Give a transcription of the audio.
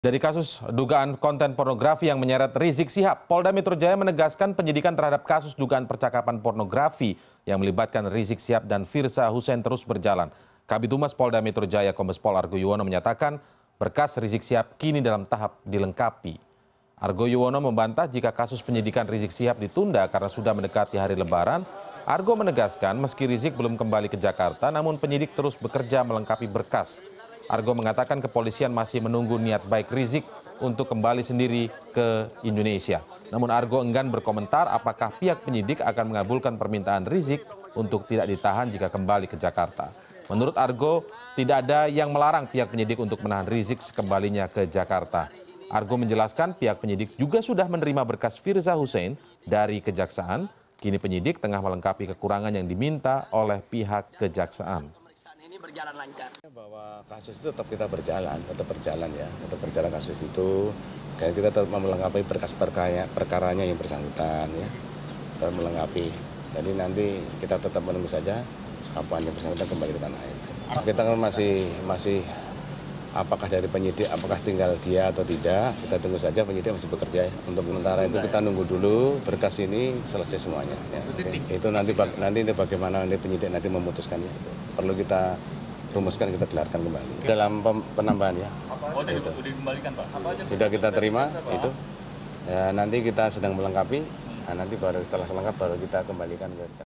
Dari kasus dugaan konten pornografi yang menyeret Rizik Syihab, Polda Metro Jaya menegaskan penyidikan terhadap kasus dugaan percakapan pornografi yang melibatkan Rizik Syihab dan Firza Hussein terus berjalan. Kabid Humas Polda Metro Jaya Kombes Pol Argo Yuwono menyatakan berkas Rizik Syihab kini dalam tahap dilengkapi. Argo Yuwono membantah jika kasus penyidikan Rizik Syihab ditunda karena sudah mendekati hari Lebaran. Argo menegaskan meski Rizik belum kembali ke Jakarta, namun penyidik terus bekerja melengkapi berkas. Argo mengatakan kepolisian masih menunggu niat baik Rizik untuk kembali sendiri ke Indonesia. Namun Argo enggan berkomentar apakah pihak penyidik akan mengabulkan permintaan Rizik untuk tidak ditahan jika kembali ke Jakarta. Menurut Argo, tidak ada yang melarang pihak penyidik untuk menahan Rizik sekembalinya ke Jakarta. Argo menjelaskan pihak penyidik juga sudah menerima berkas Firza Hussein dari Kejaksaan. Kini penyidik tengah melengkapi kekurangan yang diminta oleh pihak Kejaksaan. Berjalan lancar. Bahwa kasus itu tetap kita berjalan ya, tetap berjalan kasus itu. Kayak kita tetap melengkapi berkas perkaranya yang bersangkutan ya, tetap melengkapi. Jadi nanti kita tetap menunggu saja kapan yang bersangkutan kembali ke tanah air. Kita kan masih apakah dari penyidik, apakah tinggal dia atau tidak, kita tunggu saja, penyidik masih bekerja ya. Untuk sementara itu kita nunggu dulu berkas ini selesai semuanya. Ya. Itu nanti bagaimana nanti penyidik nanti memutuskannya. Itu perlu kita rumuskan, kita gelarkan kembali dalam penambahan ya. Itu sudah dikembalikan Pak? Sudah kita terima itu. Ya, nanti kita sedang melengkapi. Nah, nanti baru setelah selengkap baru kita kembalikan ke